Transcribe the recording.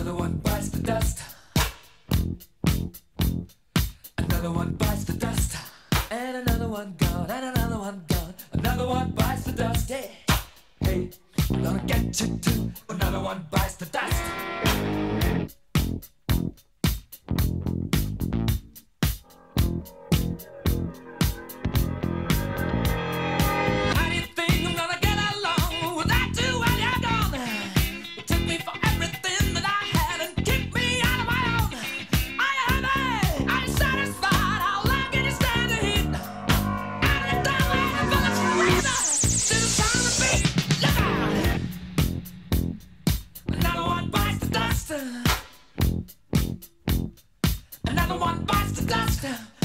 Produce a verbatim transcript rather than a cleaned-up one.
Another one bites the dust. Another one bites the dust. And another one gone, and another one gone. Another one bites the dust. Hey, hey, I'm gonna get you too. Another one bites the dust. Another one bites the dust.